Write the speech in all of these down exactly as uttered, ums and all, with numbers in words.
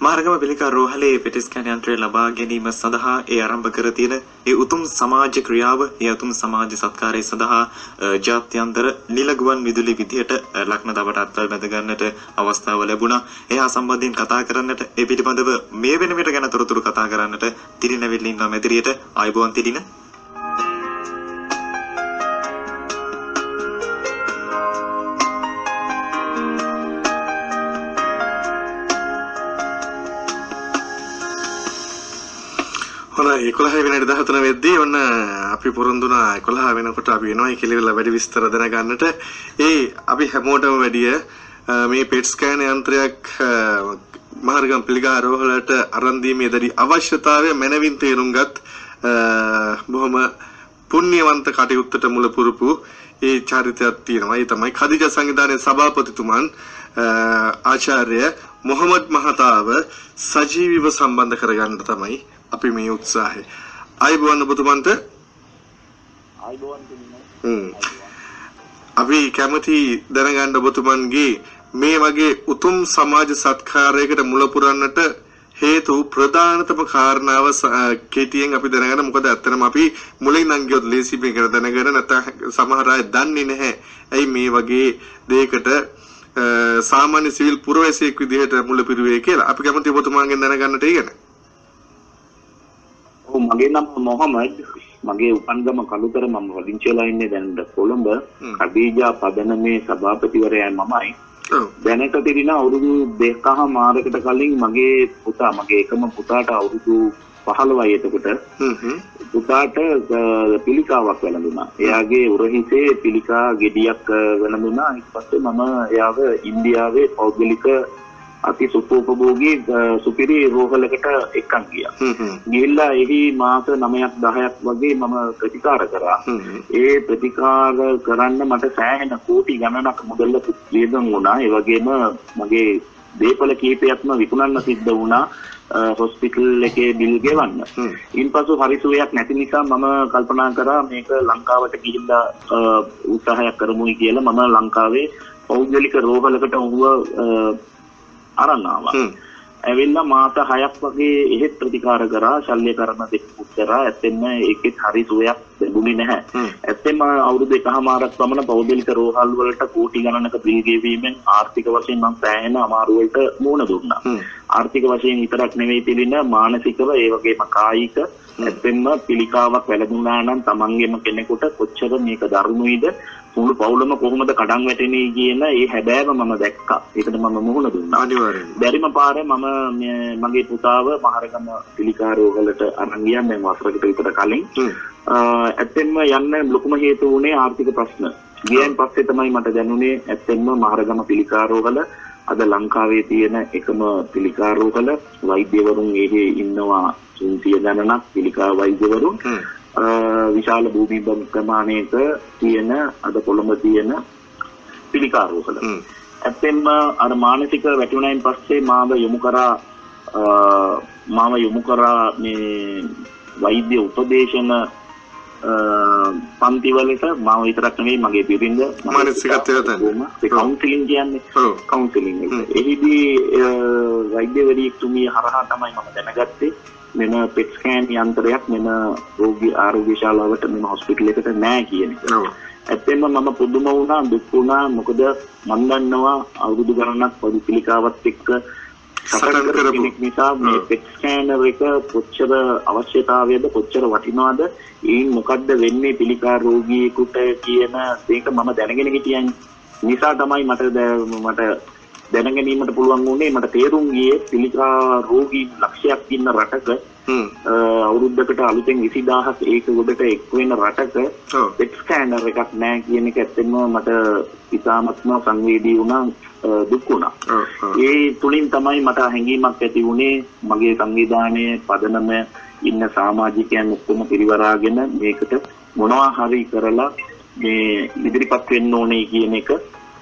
මාර්ගම පිළිකා රෝහලේ පෙටි ස්කෑන් යන්ත්‍රය ලබා ගැනීම සඳහා ඒ ආරම්භ කර තියෙන ඒ උතුම් සමාජ ක්‍රියාව, ඒ උතුම් සමාජ සත්කාරය සඳහා ජාත්‍යන්තර නිල ගුවන් විදුලි විදියට ලක්නදවට අත්වල බැඳ ගන්නට අවස්ථාව ලැබුණා. එහා සම්බන්ධයෙන් කතා කරන්නට, ඒ පිළිබඳව මේ වෙන විට ගැන තොරතුරු කතා කරන්නට තිරින වෙල්ල ඉන්නවා මැදිරියට. ආයුබෝවන් තිරින. එකොළහ වෙනිදා දහතුන වෙද්දී ඔන්න අපි පොරොන්දුනා එකොළහ වෙනකොට අපි එනවායි කියලා වැඩි විස්තර දැනගන්නට. ඒ අපි හැමෝටම වැඩිය මේ පෙට් ස්කෑන් යන්ත්‍රයක් මහරගම පිළිකා රෝහලට අරන් දීමේදී අවශ්‍යතාවය මැනවින් තේරුම්ගත් බොහොම පුණ්‍යවන්ත කටයුත්තට මුල පුරපු ඒ චරිතයක් තියෙනවා. ඒ තමයි කදිජා සංවිධානයේ සභාපතිතුමන් ආචාර්ය මොහමඩ් මහතාව සජීවීව සම්බන්ධ කරගන්න තමයි අපි මේ උත්සාහය. ආයුබෝවන් ඔබතුමන්ට. ආයුබෝවන් හ්ම්. අපි කැමති දැනගන්න ඔබතුමන්ගේ මේ වගේ උතුම් සමාජ සත්කාරයකට මුල පුරන්නට හේතු ප්‍රධානතම කාරණාව කෙටියෙන් අපි දැනගන්න. මොකද ඇත්තටම අපි මුලින් නම් ගියොත් ලේසි මේකට දැනගන්න නැත්නම් සමහර අය දන්නේ නැහැ. ඇයි මේ වගේ දෙයකට සාමාන්‍ය සිවිල් පුරවැසියෙක් විදිහට මුල පිරුවේ කියලා. අපි කැමති ඔබතුමාගෙන් දැනගන්නට ඉගෙන. මගේ නම මොහමඩ්. මගේ උපන්ගම කළුතර. මම වදිංචි වෙලා ඉන්නේ දැන් කොළඹ. කදීජා පදනමේ සභාපතිවරයා මමයි. දැනට තිරින අවුරුදු දෙකමාරකට කලින් මගේ පුතා මගේ එකම පුතාට අවුරුදු පහළොවයි එතකොට. පුතාට පිළිකාවක් වැළඳුණා. එයාගේ උරහිසේ පිළිකා ගෙඩියක් වැළඳුණා. ඊට පස්සේ මම එයාව ඉන්දියාවේ පෞද්ගලික අති සුඛෝපභෝගී සුපිරි රෝහලකට එක්කන් ගියා. ගිහිල්ලා එහි මාස නවයක් දහයක් වගේ මම ප්‍රතිකාර කරා. ඒ ප්‍රතිකාර කරන්න මට සෑහෙන කෝටි ගණනක් මුදල් වියදම් වුණා. ඒ වගේම මගේ දේපල කීපයක්ම විකුණන්න සිද්ධ වුණා හොස්පිටල් එකේ බිල් ගෙවන්න. ඊන්පසු හරිසුවයක් නැති නිසා මම කල්පනා කරා මේක ලංකාවට ගිහිල්ලා උත්සාහයක් කරමුයි කියලා. මම ලංකාවේ පෞද්ගලික රෝහලකට ඔහුව අරන් ආවා. ඇවිල්ලා මාස හයක් වගේ එහෙත් ප්‍රතිකාර කරා, ශල්‍ය කරන දෙයක් කරා. ඇත්තෙන්ම ඒකෙත් හරි සුවයක් ලැබුණේ නැහැ. ඇත්තෙන්ම අවුරුදු එකමාරක් පමණ පෞද්ගලික රෝහල් වලට කෝටි ගණනක බිල් ගෙවීමෙන් ආර්ථික වශයෙන් මම සෑහෙන අමාරු වලට මුහුණ දුන්නා. ආර්ථික වශයෙන් විතරක් නෙවෙයි පිළින මානසිකව ඒ වගේම කායික. ඇත්තෙන්ම පිළිකාවක් වැළඳුණා නම් තමන්ගේම කෙනෙකුට කොච්චර මේක දරුණුයිද, මුළු පවුලම කොහොමද කඩන් වැටෙන්නේ කියන ඒ හැබෑව මම දැක්කා. ඒකට මම මුහුණ දුන්නා. අනිවාර්යයෙන්. බැරිම පාරේ මම මගේ පුතාව මහරගම පිළිකා රෝහලට අරන් ගියා මේ වසරකට විතර කලින්. ඇත්තෙන්ම යන්න ලොකුම හේතුව උනේ ආර්ථික ප්‍රශ්න. ගියන් පස්සේ තමයි මට දැනුනේ ඇත්තෙන්ම මහරගම පිළිකා රෝහල අද ලංකාවේ තියෙන එකම පිළිකා රෝහල. වෛද්‍යවරුන් එහි ඉන්නවා තුන්සිය ගණනක් පිළිකා වෛද්‍යවරුන්. විශාල භූමි ප්‍රමාණයක තියෙන අද කොළඹ තියෙන පිළිකා රෝහල. ඇත්තෙන්ම අර මානසික වැටුණයින් පස්සේ මාව යොමු කරා මාව යොමු කරා මේ වෛද්‍ය උපදේශන පන්තිවලට. මාව විතරක් නෙවෙයි මගේ බිරිඳ මානසිකත්වයට ඒ කවුන්සිලින් කියන්නේ. කවුන්සිලින් එක. එහිදී වෛද්‍යවරියතුමිය හරහා තමයි මම දැනගත්තේ මෙම පෙට් ස්කෑන් යන්ත්‍රයක් මෙම රෝගී ආරෝග්‍ය ශාලාවට මෙම හොස්පිටල් එකට නැහැ කියන එක. ඇත්තෙන්ම මම පුදුම වුණා, දුක් වුණා. මොකද මම දන්නවා අවුරුදු ගණනක් පොඩි පිළිකාවත් එක්ක සටන් කරපු නිසා මේ පෙට් ස්කෑනර් එක කොච්චර අවශ්‍යතාවයද, කොච්චර වටිනවද, ඒන් මොකද්ද වෙන්නේ පිළිකා රෝගියෙකුට කියන මේක මම දැනගෙන හිටියන් නිසා තමයි මට මට දැනගැනීමට පුළුවන් වුණේ. මට තේරුම් ගියේ පිළිකා රෝගී ලක්ෂයක් ඉන්න රටක අවුරුද්දකට අලුතෙන් විසිදාහක් ඒක ගොඩට එක් වෙන රටක පෙට් ස්කෑනර් එකක් නැහැ කියන එක ඇත්තෙන්ම මට ඉතාමත්ම සංවේදී වුණා, දුක් වුණා. ඒ තුලින් තමයි මට හැඟීමක් ඇති වුණේ මගේ සංවිධානයේ පදනම ඉන්න සමාජිකයන් ඔක්කොම පිරිවරාගෙන මේකට මොනවා හරි කරලා මේ ඉදිරිපත් වෙන්න ඕනේ කියන එක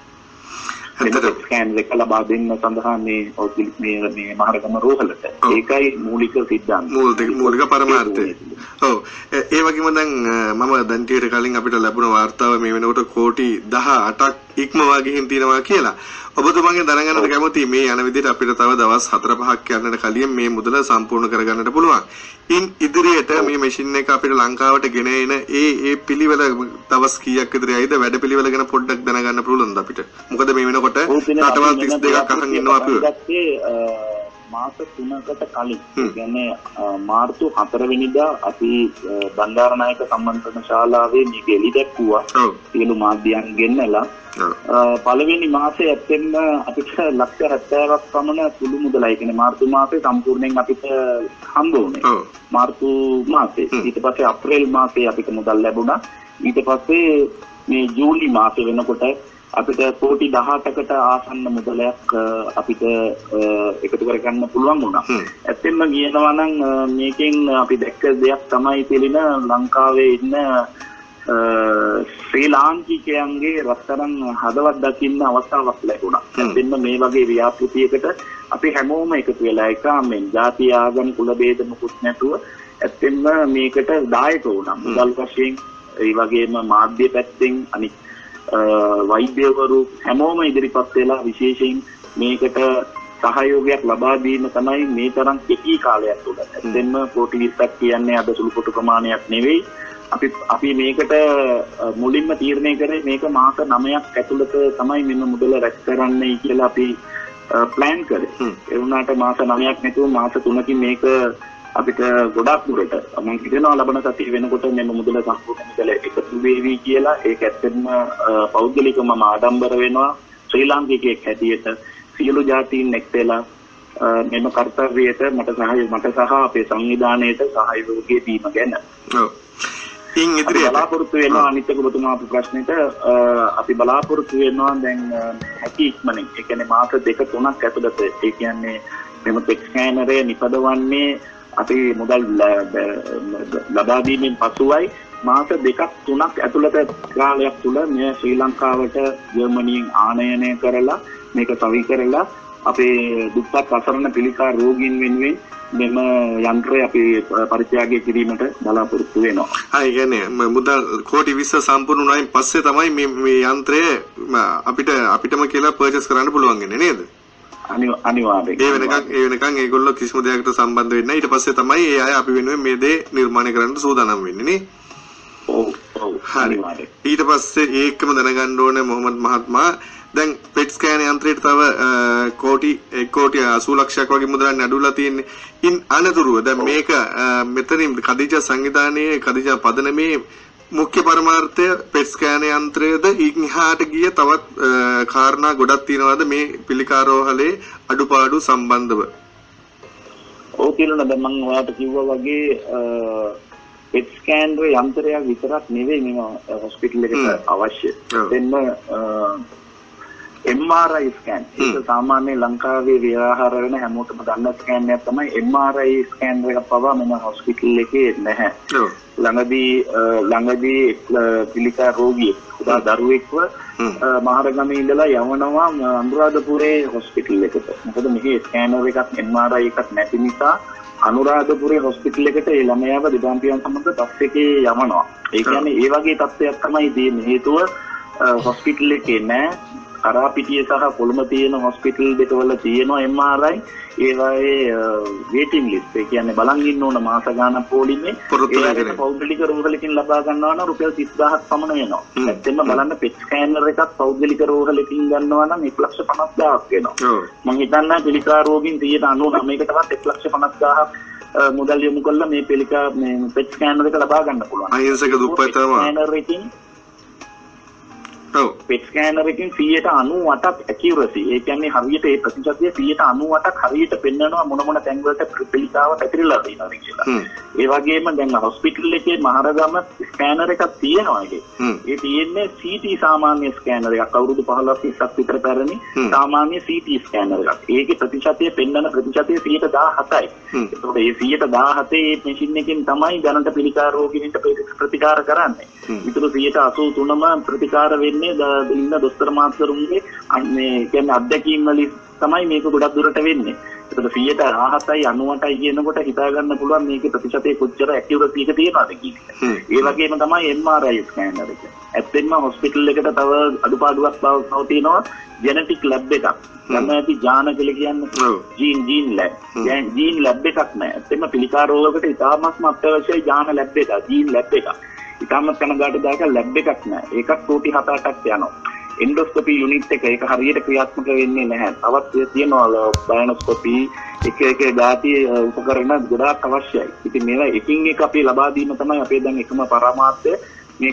ස්කෑන් එක ලබා දෙන්න සඳහා මේ මේ මේ මහරගම රෝහලට. ඒකයි මූලික සිද්ධාන්තය. මූලික මූලික පරමාර්ථය. ඔව්. ඒ වගේම දැන් මම දැන් ටිකට කලින් අපිට ලැබුණ වාර්තාව මේ වෙනකොට කෝටි දහ අටක් ඉක්මවා ගිහින් තියෙනවා කියලා. ඔබතුමාගෙන් දැනගන්නට කැමතියි මේ යන විදිහට අපිට තව දවස් හතර පහක් යන්නට කලින් මේ මුදල සම්පූර්ණ කරගන්නට පුළුවන්. ඉන් ඉදිරියට මේ මැෂින් එක අපිට ලංකාවට ගෙන එන ඒ ඒ පිළිවෙල දවස් කීයක් විතර යයිද වැඩ පිළිවෙල ගැන පොඩ්ඩක් දැනගන්න පුළුවන්ද අපිට? මොකද මේ වෙනකොට රටවල් තිස් දෙකක් අහන් ඉන්නවා අපිව. මාස තුනකට කලින් කියන්නේ මාර්තු හතර වෙනිදා අපි බණ්ඩාරනායක සම්මන්ත්‍රණ ශාලාවේ මේක එළි දැක්වුවා. සියලු මාධ්‍යයන් ගෙන්නලා පළවෙනි මාසේ ඇත්තෙන්ම අපිට ලක්ෂ හැත්තෑවක් පමණ සුළු මුදලයි. කියන්නේ මාර්තු මාසේ සම්පූර්ණයෙන් අපිට හම්බ වුණේ. මාර්තු මාසේ. ඊට පස්සේ අප්‍රේල් මාසේ අපිට මුදල් ලැබුණා. ඊට පස්සේ මේ ජූලි මාසේ වෙනකොට අපිට කෝටි දහඅටකට ආසන්න මුදලක් අපිට එකතු කරගන්න පුළුවන් වුණා. ඇත්තෙන්ම කියනවා නම් මේකෙන් අපි දැක්ක දෙයක් තමයි පිළින ලංකාවේ ඉන්න ශ්‍රී ලාංකිකයන්ගේ රත්තරන් හදවත් දකින්න අවස්ථාවක් ලැබුණා. ඇත්තෙන්ම මේ වගේ ව්‍යාපෘතියකට අපි හැමෝම එකතු වෙලා එකමෙන් ಜಾති ආගම් කුල ભેද මුකුත් නැතුව ඇත්තෙන්ම මේකට දායක වුණා. මුදල් වශයෙන් ඒ වගේම මාධ්‍ය පැත්තෙන් අනිත් වෛද්‍යවරු හැමෝම ඉදිරිපත් වෙලා විශේෂයෙන් මේකට සහයෝගයක් ලබා දීම තමයි මේ තරම් කෙටි කාලයක් තුළ. දැන්ම කෝටි විස්සක් කියන්නේ අද සුළු කොට ප්‍රමාණයක් නෙවෙයි. අපි අපි මේකට මුලින්ම තීරණය කරේ මේක මාස නවයක් ඇතුළත තමයි මෙන්න මුදල රැස් කරන්නයි කියලා අපි ප්ලෑන් කරේ. ඒ වුණාට මාස නවයක් නැතුව මාස තුනකින් මේක අපිට ගොඩක් දුරට මම හිතනවා ලබන සතිය වෙනකොට මෙන්න මුදල සම්පූර්ණ මුදල එකතු වෙවි කියලා. ඒක ඇත්තටම පෞද්ගලිකව මම ආඩම්බර වෙනවා. ශ්‍රී ලාංකිකයෙක් හැටියට සියලු ජාතීන් එක්තලා මෙම කර්තව්‍යයට මට සහාය මට සහ අපේ සංවිධානයට සහයෝගය දීම ගැන. ඔව්. ඉන් ඉදිරියට බලාපොරොත්තු වෙනවා අනිත් එක ඔබතුමා අපේ ප්‍රශ්නෙට අපි බලාපොරොත්තු වෙනවා දැන් හැකි ඉක්මනින්. ඒ කියන්නේ මාස දෙක තුනක් ඇතුළත ඒ කියන්නේ මෙම පෙට් ස්කෑනරය නිපදවන්නේ අපි මුදල් ලබා දීමෙන් පසුවයි මාස දෙකක් තුනක් ඇතුළත කාලයක් තුළ මේ ශ්‍රී ලංකාවට ජර්මනියෙන් ආනයනය කරලා මේක සවි කරලා අපේ දුප්පත් අසරණ පිළිකා රෝගීන් වෙනුවෙන් මෙම යන්ත්‍රය අපි පරිත්‍යාගය කිරීමට බලාපොරොත්තු වෙනවා. ආ ඒ කියන්නේ මුදල් කෝටි විස්ස සම්පූර්ණ වුණායින් පස්සේ තමයි මේ මේ යන්ත්‍රය අපිට අපිටම කියලා පර්චේස් කරන්න පුළුවන් වෙන්නේ නේද? අනිවාර්යයෙන්. ඒ වෙනකන් ඒ වෙනකන් ඒගොල්ලෝ කිසිම දෙයකට සම්බන්ධ වෙන්නේ නැහැ. ඊට පස්සේ තමයි ඒ අය අපි වෙනුවෙන් මේ දේ නිර්මාණය කරන්න සූදානම් වෙන්නේ නේ. ඔව් ඔව් අනිවාර්යයෙන්. ඊට පස්සේ ඒකම දැනගන්න ඕනේ මොහමඩ් මහත්මයා දැන් පෙට් ස්කෑන් යන්ත්‍රයට තව කෝටි එක් කෝටි අසූ ලක්ෂයක් වගේ මුදලක් අඩුලා තියෙන්නේ. ඉන් අනතුරුව දැන් මේක මෙතනින් කදිජා සංවිධානයේ කදිජා පදනමේ මුඛ්‍ය පරමාර්ථය පෙට් ස්කෑන් යන්ත්‍රයේද ඉන්හාට ගිය තවත් කාරණා ගොඩක් තියෙනවාද මේ පිළිකාරෝහලේ අඩුපාඩු සම්බන්ධව? ඔව් කියලා දැන් මම ඔයාලට කිව්වා වගේ පෙට් ස්කෑන් යන්ත්‍රය විතරක් නෙවෙයි මේ හොස්පිටල් එකට අවශ්‍ය. දෙන්න එම් ආර් ආයි ස්කෑන්. ඒක සාමාන්‍ය ලංකාවේ ව්‍යවහාර වෙන හැමෝටම දන්න ස්කෑන් එකක් තමයි එම් ආර් ආයි ස්කෑන් එක පවා මම හොස්පිටල් එකේ නැහැ. ළඟදී ළඟදී පිළිකා රෝගියෙක් උදා දරුවෙක්ව මහරගමේ ඉඳලා යවනවා අනුරාධපුරේ හොස්පිටල් එකට. මොකද මෙහි ස්කෑනර් එකක් එම් ආර් ආයි එකක් නැති නිසා අනුරාධපුරේ හොස්පිටල් එකට ඒ ළමයාව දෙමාපියන් සමග බස් එකේ යවනවා. ඒ කියන්නේ ඒ වගේ තත්ත්වයක් තමයි තියෙන්නේ. හේතුව හොස්පිටල් එකේ නෑ කරාපිටිය සහ කොළඹ තියෙන හොස්පිටල් දෙකවල තියෙනවා එම් ආර් ආයි. ඒවායේ වේටින් ලිස්ට් ඒ කියන්නේ බලන් ඉන්න ඕන මාස ගානක් පොලිමේ ඒ පෞද්ගලික රෝහලකින් ලබා ගන්නවා නම් රුපියල් තිස් දහසක් පමණ වෙනවා. ඇත්තටම බලන්න පෙට් ස්කෑනර් එකක් පෞද්ගලික රෝහලකින් ගන්නවා නම් එක ලක්ෂ පනස් දහසක් වෙනවා. මම හිතන්නේ පිළිකා රෝගීන් අනූ නවයකටවත් එක ලක්ෂ පනස් දහසක් මුදල් යොමු කළා මේ පිළිකා මේ පෙට් ස්කෑනර් එක ලබා ගන්න පුළුවන්. අහිංසක දුප්පතම ස්කෑනර් එකකින් ඔව් පෙට් ස්කෑනර් එකකින් සියයට අනූ අටක් ඇකියුරසි. ඒ කියන්නේ හරියට ඒ ප්‍රතිශතය සියයට අනූ අටක් හරියට පෙන්වනවා මොන මොන තැන් වලට පිළිකාව පැතිරලා තියෙනවද කියලා. ඒ වගේම දැන් හොස්පිටල් එකේ මහරගම ස්කෑනර් එකක් තියෙනවා ඒකේ. ඒ තියෙන්නේ සී ටී සාමාන්‍ය ස්කෑනර් එකක්. අවුරුදු පහළොස් විස්සක් විතර පැරණි සාමාන්‍ය සී ටී ස්කෑනර් එකක්. ඒකේ ප්‍රතිශතය පෙන්වන ප්‍රතිශතය සියයට දාහතයි. ඒතකොට මේ සියයට දාහතේ මේ මැෂින් එකෙන් තමයි දැනට පිළිකා රෝගීන්ට ප්‍රතිකාර කරන්නේ. ඊටු සියයට අසූ තුනම ප්‍රතිකාර වෙන්නේ ඉන්න දොස්තර මාත්කරුන්ගේ මේ කියන්නේ අත්දැකීම් වලින් තමයි මේක ගොඩක් දුරට වෙන්නේ. ඒකට සියයට අනහතයි අනූඅටයි කියනකොට හිතා ගන්න පුළුවන් මේකේ ප්‍රතිශතය කොච්චර ඇකියුරසි එක තියෙනවද කියන එක. ඒ වගේම තමයි M R I ස්කෑනර් එක. ඇත්තෙන්ම හොස්පිටල් එකට තව අඩුපාඩුවක් බව තියෙනවා ජෙනටික් ලැබ් එකක්. ගන්න ඇති ජාන කියලා කියන්නේ ජීන් ජීන් ලැබ්. දැන් ජීන් ලැබ් එකක් නැහැ. ඇත්තෙන්ම පිළිකා රෝගකට ඉතාමත්ම අත්‍යවශ්‍යයි ජාන ලැබ් එක, ජීන් ලැබ් එක. ඉතාමත් කනගාටු දායක ලැබ් එකක් නැහැ. ඒකත් කෝටි හත අටක් යනවා. එන්ඩොස්කෝපි යුනිට් එක ඒක හරියට ක්‍රියාත්මක වෙන්නේ නැහැ. තවත් තියෙනවා බයනොස්කෝපි එක එක දාති උපකරණ ගොඩාක් අවශ්‍යයි. ඉතින් මේවා එකින් එක අපි ලබා දීම තමයි අපේ දැන් එකම පරමාර්ථය. මේක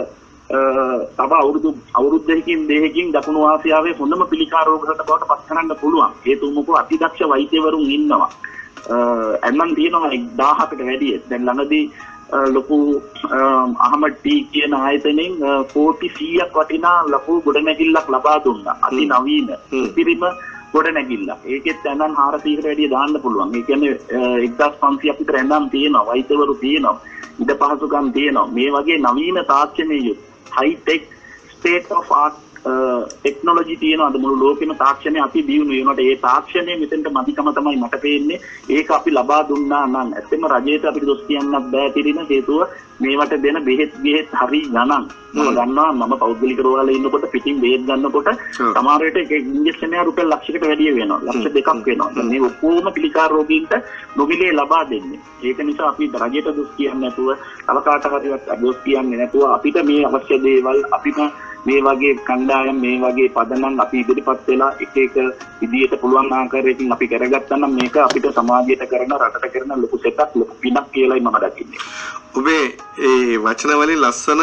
තව අවුරුදු අවුරුද්දකින් දෙකකින් දකුණු ආසියාවේ හොඳම පිළිකා රෝගකට බවට පත් කරන්න පුළුවන්. හේතුව මොකද අතිදක්ෂ වෛද්‍යවරුන් ඉන්නවා. එන්නම් තියෙනවා දහහකට වැඩිය. දැන් ළඟදී ලොකු අහමඩ් ටී කියන ආයතනයෙන් කෝටි සීයක් වටිනා ලොකු ගොඩනැගිල්ලක් ලබා දුන්නා. අති නවීන පිරිම ගොඩනැගිල්ලක්. ඒකෙත් එනම් හාරසීයකට වැඩිය දාන්න පුළුවන්. ඒ කියන්නේ එක්දාස් පන්සියක් විතර එනම් තියෙනවා. වෛද්‍යවරු තියෙනවා. ඉඩ පහසුකම් තියෙනවා. මේ වගේ නවීන තාක්ෂණයේ high tech state of art technology තියෙනවා. අද මුළු ලෝකෙම තාක්ෂණය අපි දියුණු වෙනකොට ඒ තාක්ෂණය මෙතෙන්ට මදිකම තමයි මට පේන්නේ. ඒක අපි ලබා දුන්නා නම් ඇත්තම රජයට අපිට දොස් කියන්නත් බෑ පිළින හේතුව මේවට දෙන බෙහෙත් බෙහෙත් හරි ගණන්. මම දන්නවා මම පෞද්ගලික රෝහල ඉන්නකොට පිටින් බෙහෙත් ගන්නකොට සමහර විට එක ඉන්ජෙක්ෂන් එක රුපියල් ලක්ෂයකට වැඩිය වෙනවා. ලක්ෂ දෙකක් වෙනවා. දැන් මේ ඔක්කොම පිළිකා රෝගීන්ට නොමිලේ ලබා දෙන්නේ. ඒක නිසා අපි රජයට දොස් කියන්නේ නැතුව තව කාට හරිවත් දොස් කියන්නේ නැතුව අපිට මේ අවශ්‍ය දේවල් අපිට මේ වගේ කණ්ඩායම් මේ වගේ පදනම් අපි ඉදිරිපත් වෙලා එක එක විදියට පුළුවන් ආකාරයකින් අපි කරගත්තා නම් මේක අපිට සමාජයට කරන රටට කරන ලොකු සෙටක් ලොකු පිනක් කියලායි මම දකින්නේ. ඔබේ ඒ වචන වලින් ලස්සන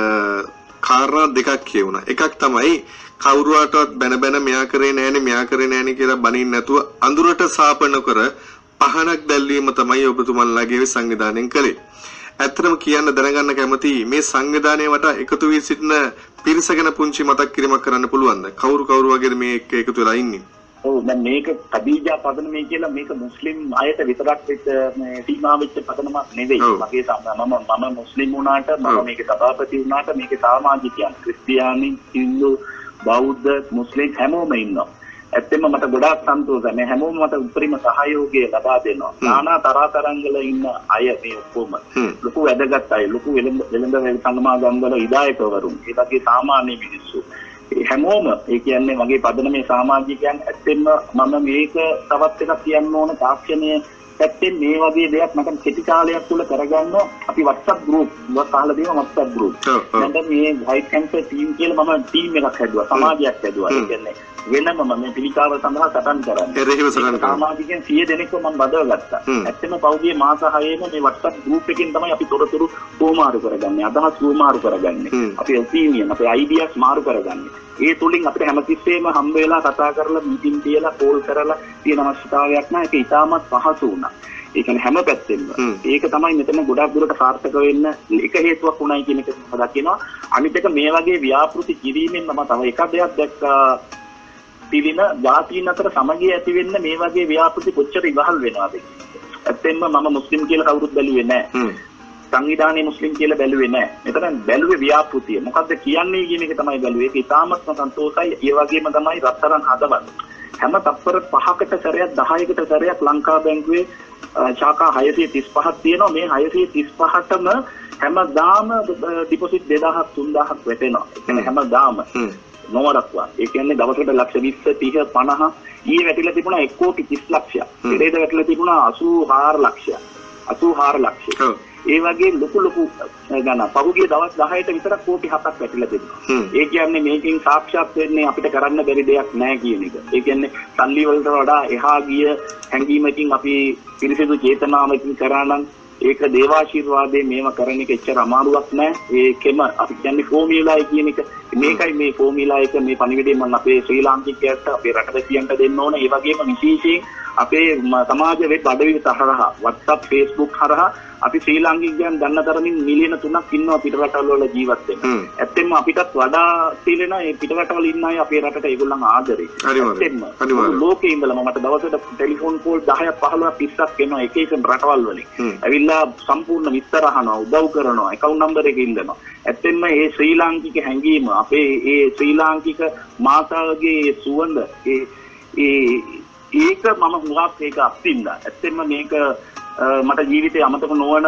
කාරණා දෙකක් කියුණා. එකක් තමයි කවුරුවටවත් බැන බැන මෙයා කරේ නෑනේ මෙයා කරේ නෑනේ කියලා බනින්න නැතුව අඳුරට සාපන කර පහනක් දැල්වීම තමයි ඔබතුමන්ලාගේ සංවිධානයෙන් කළේ. ඇත්තටම කියන්න දැනගන්න කැමති මේ සංවිධානයේ වට එකතු වී සිටින පිරිස ගැන පුංචි මතක් කිරීමක් කරන්න පුළුවන්ද? කවුරු කවුරු වගේද මේ එක්ක එකතු වෙලා ඉන්නේ? ඔව් දැන් මේක කදීජා පදනමේ කියලා මේක මුස්ලිම් අයට විතරක් මේ සීමා වෙච්ච පදනමක් නෙවෙයි. මගේ මම මම මුස්ලිම් වුණාට මම මේකේ සභාපති වුණාට මේකේ සමාජිකයන් ක්‍රිස්තියානි හින්දු බෞද්ධ මුස්ලිම් හැමෝම ඉන්නවා. ඇත්තෙන්ම මට ගොඩාක් සන්තෝෂයි. මේ හැමෝම මට උපරිම සහයෝගය ලබා දෙනවා. নানা තරතරංගල ඉන්න අය මේ ඔක්කොම ලොකු වැදගත් අය, ලොකු වෙළඳ වෙළඳ සමාගම්වල විධායකවරුන්, ඒ වගේ සාමාන්‍ය මිනිස්සු. ඒ හැමෝම ඒ කියන්නේ මගේ පදනමේ සමාජිකයන් ඇත්තෙන්ම මම මේක තවත් එකක් කියන්න ඕන තාක්ෂණය පැත්තෙන් මේ වගේ දෙයක් මට කෙටි කාලයක් තුල කරගන්න අපි WhatsApp group එකක් අහලා දෙනවා WhatsApp group. දැන් මේ white cancer team කියලා මම team එකක් හැදුවා, සමාජයක් හැදුවා. ඒ කියන්නේ වෙනම මම පිළිකාව සඳහා සටන් කරන්නේ. එරෙහිව සටන් කරනවා. සමාජිකයන් සිය දෙනෙක්ව මම බදව ගත්තා. ඇත්තම පෞද්ගලික මාස හයේම මේ WhatsApp group එකෙන් තමයි අපි තොරතුරු කොමාරු කරගන්නේ. අදහස් කොමාරු කරගන්නේ. අපි opinion, අපේ ideas මාරු කරගන්නේ. ඒ තුලින් අපිට හැමතිස්සෙම හම්බ වෙලා කතා කරලා මීටින් තියලා කෝල් කරලා තියෙන අවශ්‍යතාවයක් නැහැ. ඒක ඉතාමත් පහසු වුණා. ඒ කියන්නේ හැම පැත්තෙම. ඒක තමයි මෙතන ගොඩක් දුරට සාර්ථක වෙන්න එක හේතුවක් උනායි කියන එක මම දකිනවා. අනිත් එක මේ වගේ ව්‍යාපෘති කිරීමෙන් මම තව එක දෙයක් දැක්කා. පිළින ජාතීන් අතර සමගිය ඇති වෙන්න මේ වගේ ව්‍යාපෘති කොච්චර ඉවහල් වෙනවද? ඇත්තෙන්ම මම මුස්ලිම් කියලා කවුරුත් බැලුවේ නැහැ. සංවිධානයේ මුස්ලිම් කියලා බැලුවේ නැහැ. මෙතන බැලුවේ ව්‍යාපෘතිය. මොකද්ද කියන්නේ කියන එක තමයි බැලුවේ. ඒක ඉතාමත්ම සන්තෝෂයි. ඒ වගේම තමයි රත්තරන් හදවත්. හැම තත්පර පහකට සැරයක් දහයකට සැරයක් ලංකා බැංකුවේ ශාඛා හයසිය තිස් පහක් තියෙනවා. මේ හයසිය තිස් පහටම හැමදාම ඩිපොසිට් දෙදාහක් තුන්දාහක් වැටෙනවා. ඒ කියන්නේ හැමදාම නොවරක්වා. ඒ කියන්නේ දවසකට ලක්ෂ විස්ස තිහ පනහ ඊයේ වැටිලා තිබුණා එක් කෝටි තිස් ලක්ෂයක්. පෙරේද වැටිලා තිබුණා අසූ හාර ලක්ෂයක්. අසූ හාර ලක්ෂයක්. ඒ වගේ ලොකු ලොකු ගණන්. පහුගිය දවස් දහයට විතර කෝටි හතක් වැටිලා තිබුණා. ඒ කියන්නේ මේකෙන් සාක්ෂාත් වෙන්නේ අපිට කරන්න බැරි දෙයක් නැහැ කියන එක. ඒ කියන්නේ සල්ලි වලට වඩා එහා ගිය හැඟීමකින් අපි පිරිසිදු චේතනාවකින් කරා නම් ඒක දේවාශිර්වාදයේ මේව කරන එක එච්චර අමාරුවක් නෑ. ඒකෙම අපි කියන්නේ ෆෝමියුලා කියන එක. මේකයි මේ ෆෝමියුලා එක මේ පණිවිඩය මම අපේ ශ්‍රී ලාංකිකයන්ට අපේ රටවැසියන්ට දෙන්න ඕන. ඒ වගේම විශේෂයෙන් අපේ සමාජ වෙබ් අඩවි හරහා WhatsApp Facebook හරහා අපි ශ්‍රී ලාංකිකයන් ගන්න තරමින් මිලියන තුනක් ඉන්නවා පිටරටවල වල ජීවත් වෙන. ඇත්තෙන්ම අපිටත් වඩා තියෙන මේ පිටරටවල ඉන්න අය අපේ රටට ඒගොල්ලන් ආදරේ. ඇත්තෙන්ම ලෝකේ ඉඳලම මට දවසට ටෙලිෆෝන් කෝල් දහයක් පහළොවක් තිස්සක් එනවා එක එක රටවල් වලින්. ඇවිල්ලා සම්පූර්ණ විස්තර අහනවා, උදව් කරනවා, account number එක ඉල්ලනවා. ඇත්තෙන්ම මේ ශ්‍රී ලාංකික හැඟීම අපේ මේ ශ්‍රී ලාංකික මාතාවගේ සුවඳ ඒ ඒ ඒක මම හුඟක් ඒක අත්විඳා. ඇත්තෙන්ම මේක මට ජීවිතේ අමතක නොවන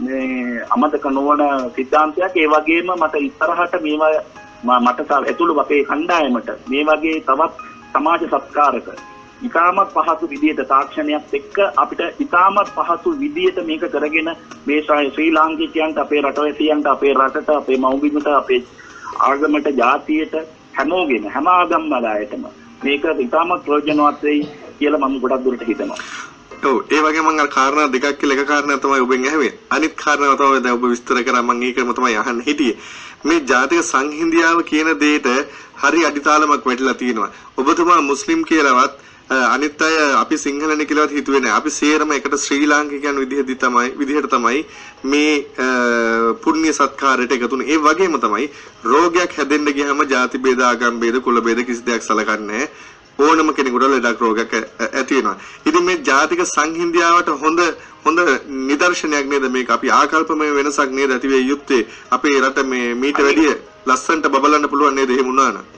මේ අමතක නොවන සිද්ධාන්තයක්. ඒ වගේම මට ඉස්සරහට මේවා මට ඇතුළු අපේ කණ්ඩායමට මේ වගේ තවත් සමාජ සත්කාරක ඉතාමත් පහසු විදියට තාක්ෂණයක් එක්ක අපිට ඉතාමත් පහසු විදියට මේක කරගෙන මේ ශ්‍රී ලාංකිකයන්ට අපේ රටවැසියන්ට අපේ රටට අපේ මව්බිමට අපේ ආගමට ජාතියට හැමෝගෙම හැම ආගම් වලයටම මේක ඉතාමත් ප්‍රයෝජනවත් වෙයි කියලා මම ගොඩක් දුරට හිතනවා. ඔව් ඒ වගේ මම අර කාරණා දෙකක් කියලා එක කාරණා තමයි ඔබෙන් ඇහුවේ. අනිත් කාරණාව තමයි දැන් ඔබ විස්තර කරා මම ඒකම තමයි අහන්න හිටියේ. මේ ජාතික සංහිඳියාව කියන දෙයට හරි අඩිතාලමක් වැටිලා තියෙනවා. ඔබතුමා මුස්ලිම් කියලාවත් අනිත් අය අපි සිංහලනේ කියලාවත් හිතුවේ නැහැ. අපි සේරම එකට ශ්‍රී ලාංකිකයන් විදිහදී තමයි විදිහට තමයි මේ පුණ්‍ය සත්කාරයට එකතුනේ. ඒ වගේම තමයි රෝගයක් හැදෙන්න ගියාම ಜಾති ભેද ආගම් ભેද කුල ભેද කිසි දෙයක් සලකන්නේ ඕනම කෙනෙකුට ලෙඩක් රෝගයක් ඇති වෙනවා. ඉතින් මේ ජාතික සංහිඳියාවට හොඳ හොඳ නිදර්ශනයක් නේද මේක? අපි ආකල්පමය වෙනසක් නේද ඇති වෙ යුත්තේ? අපේ රට මේ මීට වැඩිය ලස්සනට බබලන්න පුළුවන් නේද එහෙම වුණා නම්?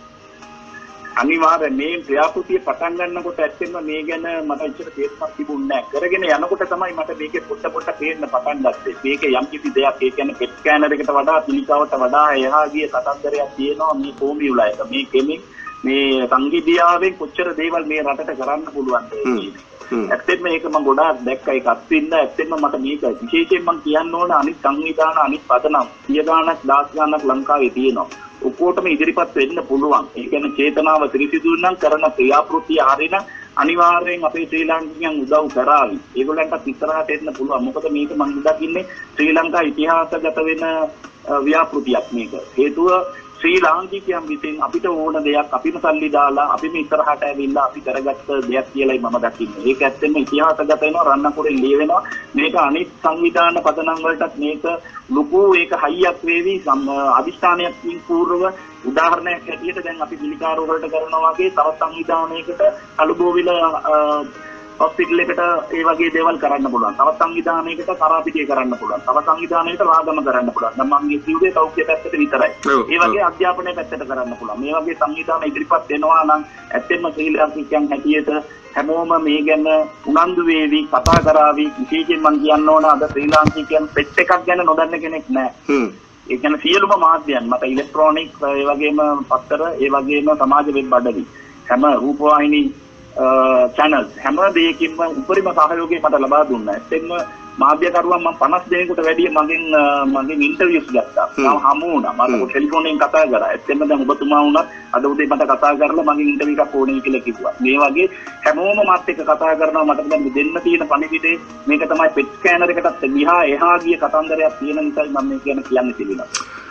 අනිවාර්යයෙන් මේ ක්‍රියාපෘතිය පටන් ගන්නකොට ඇත්තෙන්ම මේ ගැන මට ඉච්චර තේරුමක් තිබුණේ නැහැ. කරගෙන යනකොට තමයි මට මේකේ පොඩ පොඩ තේරෙන්න පටන් ගත්තේ. මේක යම් කිසි දෙයක් ඒ කියන්නේ පෙට් ස්කෑනර් එකට වඩා පිළිකාවට වඩා එහා ගිය කතන්දරයක් තියෙනවා මේ ෆෝමියුලා එක. මේ කෙමින් මේ සංගීතයාවෙන් කොච්චර දේවල් මේ රටට කරන්න පුළුවන්ද කියන්නේ. ඇත්තෙන්ම මේක මම ගොඩාක් දැක්කා ඒක අත්විඳ. ඇත්තෙන්ම මට මේක විශේෂයෙන් මම කියන්න ඕන අනිත් සංවිධාන අනිත් පදනම් සිය ගාණක් දහස් ගාණක් ලංකාවේ තියෙනවා. ඔක්කොටම ඉදිරිපත් වෙන්න පුළුවන්. ඒ කියන්නේ චේතනාව ත්‍රිසිදු නම් කරන ක්‍රියාපෘතිය හරින අනිවාර්යෙන් අපේ ශ්‍රී ලාංකිකයන් උදව් කරાવી. ඒගොල්ලන්ට ඉස්සරහට එන්න පුළුවන්. මොකද මේක මම දකින්නේ ශ්‍රී ලංකා ඉතිහාසගත වෙන ව්‍යාපෘතියක් මේක. හේතුව ශ්‍රී ලාංකිකයන් විසින් අපිට ඕන දෙයක් අපිම සල්ලි දාලා අපිම ඉස්සරහට ඇවිල්ලා අපි කරගත්ත දෙයක් කියලායි මම දකින්නේ. ඒක ඇත්තෙන්ම ඉතිහාසගත වෙනවා රන්නකුරේ ලියවෙනවා. මේක අනිත් සංවිධාන පදනම් වලටත් මේක ලොකු ඒක හයියක් වේවි අදිස්ථානයක් පූර්ව උදාහරණයක් හැටියට දැන් අපි පිළිකාරෝ වලට කරනවා වගේ තවත් සංවිධානයකට අලුබෝවිල හොස්පිටල් එකට ඒ වගේ දේවල් කරන්න පුළුවන්. තවත් සංවිධානයකට කරාපිටිය කරන්න පුළුවන්. තවත් සංවිධානයකට රාගම කරන්න පුළුවන්. දැන් මම කිව්වේ සෞඛ්‍ය පැත්තට විතරයි. ඒ වගේ අධ්‍යාපනය පැත්තට කරන්න පුළුවන්. මේ වගේ සංවිධාන ඉදිරිපත් වෙනවා නම් ඇත්තෙන්ම ශ්‍රී ලාංකිකයන් හැටියට හැමෝම මේ ගැන උනන්දු වේවි කතා කරાવી. විශේෂයෙන් මම කියන්න ඕන අද ශ්‍රී ලාංකිකයන් පෙට් එකක් ගැන නොදන්න කෙනෙක් නැහැ. ඒ කියන්නේ සියලුම මාධ්‍යයන් මත ඉලෙක්ට්‍රොනික ඒ වගේම පත්තර ඒ වගේම සමාජ වෙබ් අඩවි හැම රූපවාහිනී channels හැම දෙයකින්ම උපරිම සහයෝගය මට ලබා දුන්නා. එතෙන්ම මාධ්‍යකරුවන් මම පනස් දෙනෙකුට වැඩිය මගෙන් මගෙන් ඉන්ටර්වියුස් ගත්තා. මම හමු වුණා. මට ටෙලිෆෝන්ෙන් කතා කරා. එතෙන්ම දැන් ඔබතුමා වුණත් අද උදේ මට කතා කරලා මගෙන් ඉන්ටර්වියු එකක් ඕනේ කියලා කිව්වා. මේ වගේ හැමෝම මාත් එක්ක කතා කරනවා. මට දැන් දෙන්න තියෙන පණිවිඩේ මේක තමයි පෙට් ස්කෑනර් එකටත් ගිහා එහා ගිය කතන්දරයක් තියෙන නිසා මම මේ කියන කියන්නේ තිබුණා.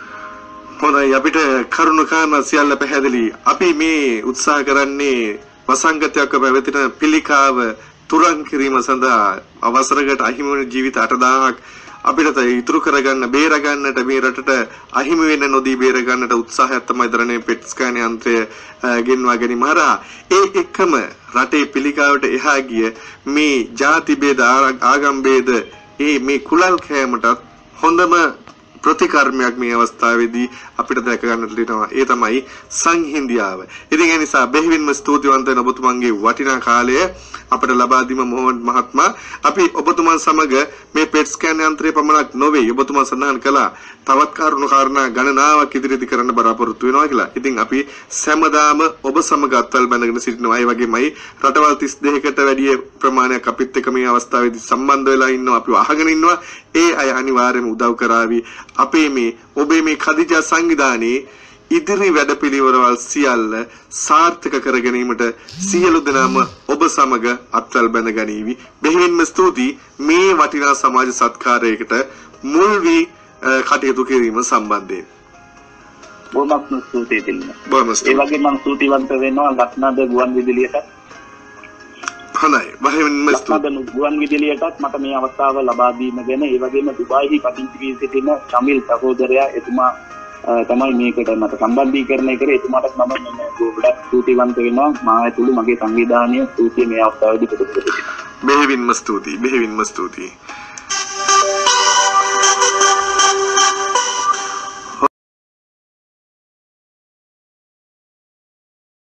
හොඳයි අපිට කරුණු කාරණා සියල්ල පැහැදිලි. අපි මේ උත්සාහ කරන්නේ වසංගතයක් පැවතින පිළිකාව තුරන් කිරීම සඳහා අවසරකට අහිමි වන ජීවිත අටදාහක් අපිට ඉතුරු කරගන්න බේර ගන්නට මේ රටට අහිමි වෙන්න නොදී බේර ගන්නට උත්සාහයක් තමයි දරන්නේ පෙට් ස්කෑන් යන්ත්‍රය ගෙන්වා ගැනීම හරහා. ඒ එක්කම රටේ පිළිකාවට එහා ගිය මේ ಜಾති ભેද ආගම් ભેද ඒ මේ කුලල් කෑමටත් හොඳම ප්‍රතිකර්මයක් මේ අවස්ථාවේදී අපිට දැක ගන්නට ලැබෙනවා. ඒ තමයි සංහිඳියාව. ඉතින් ඒ නිසා බෙහෙවින්ම ස්තුතිවන්ත වෙන ඔබතුමන්ගේ වටිනා කාලය අපට ලබා දීම මොහොමඩ් මහත්මයා. අපි ඔබතුමන් සමග මේ පෙට් ස්කෑන් යන්ත්‍රය පමණක් නොවේ ඔබතුමා සඳහන් කළා තවත් කරුණු කාරණා ගණනාවක් ඉදිරියේදී කරන්න බලාපොරොත්තු වෙනවා කියලා. ඉතින් අපි සෑමදාම ඔබ සමග අත්වල් බැඳගෙන සිටිනවා. ඒ වගේමයි රටවල් තිස් දෙකකට වැඩි ප්‍රමාණයක් අපිත් එක්ක මේ අවස්ථාවේදී සම්බන්ධ වෙලා ඉන්නවා. අපිව අහගෙන ඉන්නවා. ඒ අය අනිවාර්යයෙන්ම උදව් කරાવી. අපේ මේ ඔබේ මේ කදිජා සංවිධානයේ ඉදිරි වැඩපිළිවෙළවල් සියල්ල සාර්ථක කර ගැනීමට සියලු දෙනාම ඔබ සමග අත්වල් බැඳ ගනීවි. බෙහෙවින්ම ස්තුතියි මේ වටිනා සමාජ සත්කාරයකට මුල් වී කටයුතු කිරීම සම්බන්ධයෙන්. බොහොම ස්තුතියි දෙන්න. බොහොම ස්තුතියි. ඒ වගේම මම ස්තුතිවන්ත වෙනවා ලක්නද ගුවන් විදුලියට. හොඳයි. බෙහෙවින්ම ස්තුතියි. ලක්නද ගුවන් විදුලියටත් මට මේ අවස්ථාව ලබා දීම ගැන ඒ වගේම දුබායිහි පදිංචි වී සිටින චමිල් සහෝදරයා එතුමා තමයි මේකට මට සම්බන්ධීකරණය කරේ. එතුමාටත් මම ගොඩක් ස්තුතිවන්ත වෙනවා. මා ඇතුළු මගේ සංවිධානය ස්තුතිය මේ අවස්ථාවේදී පුදු පුදු. බෙහෙවින්ම ස්තුතියි. බෙහෙවින්ම ස්තුතියි.